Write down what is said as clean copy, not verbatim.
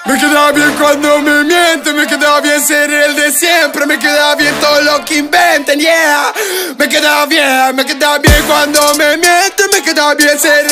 Me queda bien cuando me mienten, me queda bien ser el de siempre, me queda bien todo lo que inventen, yeah. Me queda bien cuando me mienten, me queda bien ser